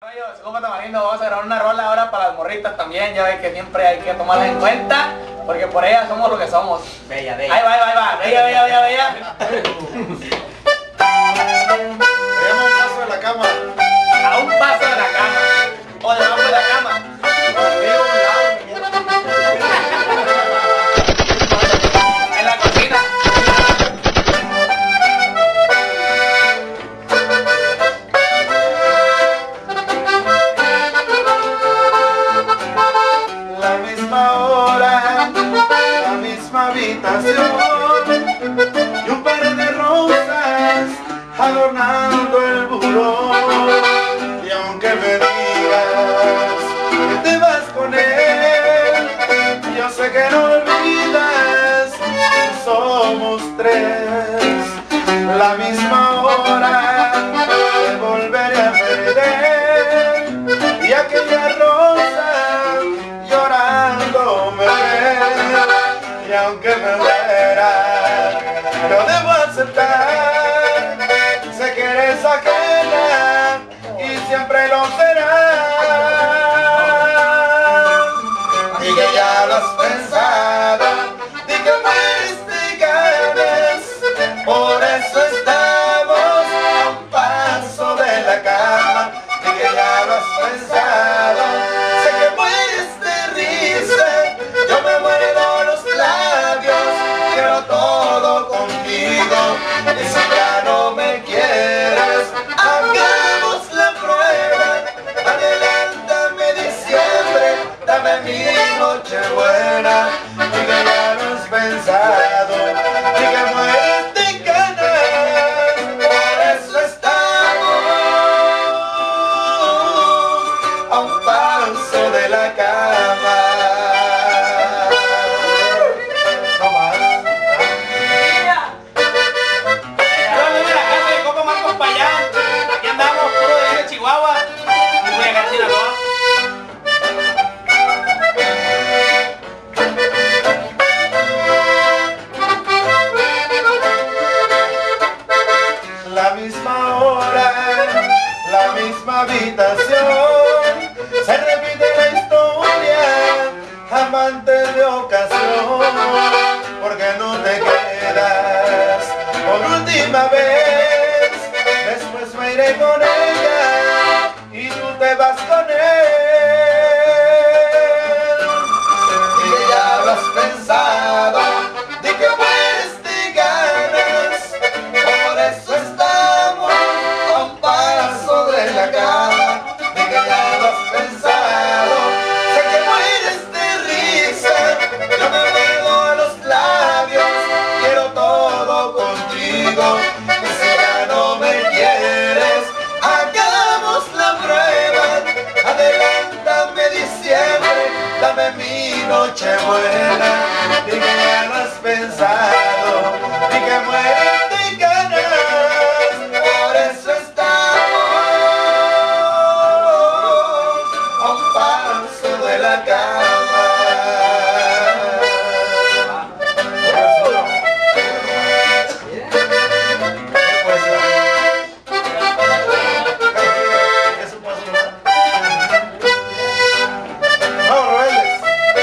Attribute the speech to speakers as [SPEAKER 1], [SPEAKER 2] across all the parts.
[SPEAKER 1] Segundo Tamarindo, vamos a grabar una rola ahora para las morritas también. Ya ves que siempre hay que tomarlas en cuenta, porque por ellas somos lo que somos.
[SPEAKER 2] Bella, bella.
[SPEAKER 1] Ahí va, ahí va, ahí va. Bella, bella, bella, bella.
[SPEAKER 3] Veamos un paso de la cama.
[SPEAKER 1] A un paso de la cama. O debajo de la cama.
[SPEAKER 3] Arriba a un lado.
[SPEAKER 1] En la cocina.
[SPEAKER 3] La misma hora, la misma habitación y un par de rosas adornando el buró. Y aunque me digas que te vas con él, yo sé que no olvidas que somos tres. La misma hora te volveré a perder y aquella rosa llorando me ve. Y aunque me muera, lo debo aceptar. Sé que eres ajena y siempre lo serás. Y que ya lo has pensado, y que mueres de ganas. Por eso estamos a un paso de la cama. Y que ya lo has pensado. Sé que mueres de risa, yo me muero los labios. Quiero todo contigo. Y si ya no me quieres, hagamos la prueba. Adelántame diciembre, dame mi noche buena. Y que ya lo has pensado, y que mueres de ganas. Por eso estamos a un paso de la cama. No más.
[SPEAKER 1] Yo vivo en la casa de Coco Marcos Payán. Aquí andamos, puro de Chihuahua. Y voy a llegar a Sinaloa.
[SPEAKER 3] La misma hora, la misma habitación, se repite la historia, amante de ocasión. ¿Por qué no te quedas por última vez? Después me iré con ella y tú te vas con él. Y que ya lo has pensado, de que mueres de ganas. Por eso estamos a un paso de la cama. De que ya lo has pensado. Sé que mueres de risa, yo me muevo a los labios. Quiero todo contigo. Y si ya no me quieres, hagamos la prueba. Adelántame diciembre, dame mi noche buena. Y que ya lo has pensado, y que mueres de ganas. Por eso estamos a un paso de la cama. Pues es un paso más. Vamos, rebeldes.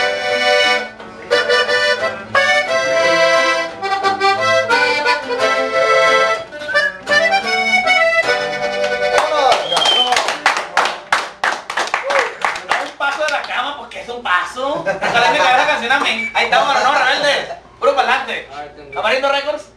[SPEAKER 1] A un paso de la cama, porque es un paso. Ojalá me caiga la canción a mí. Ahí estamos, no, rebelde. Puro para adelante. Tamarindo Records.